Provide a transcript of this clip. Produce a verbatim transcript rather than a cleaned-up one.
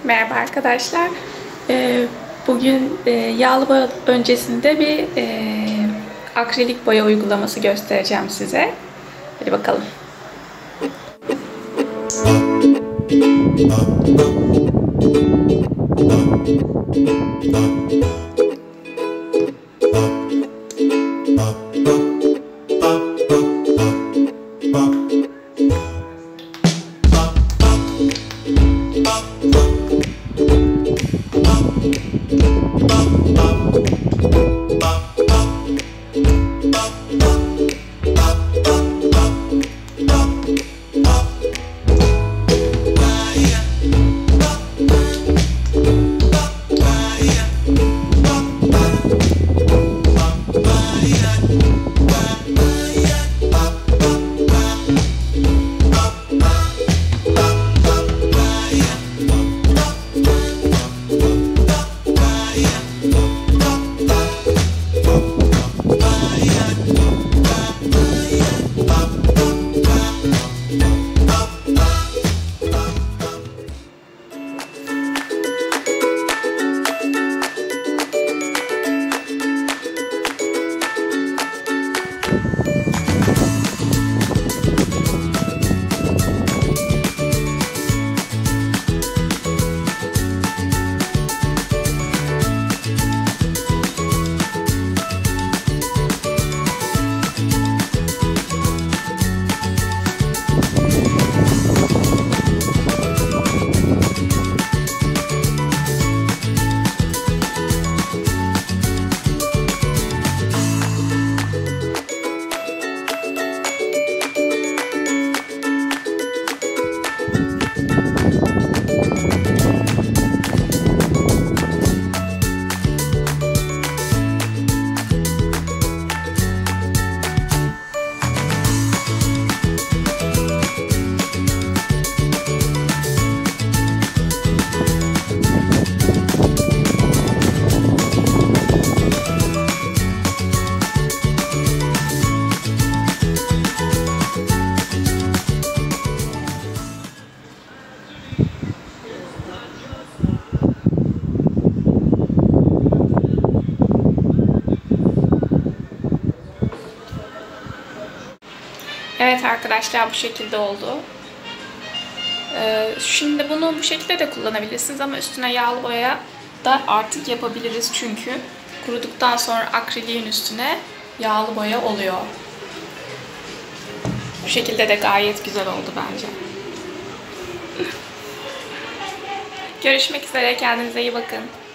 Merhaba arkadaşlar. Ee, bugün e, yağlı boya öncesinde bir e, akrilik boya uygulaması göstereceğim size. Hadi bakalım. Evet arkadaşlar, bu şekilde oldu. Ee, şimdi bunu bu şekilde de kullanabilirsiniz ama üstüne yağlı boya da artık yapabiliriz çünkü kuruduktan sonra akriliğin üstüne yağlı boya oluyor. Bu şekilde de gayet güzel oldu bence. Görüşmek üzere, kendinize iyi bakın.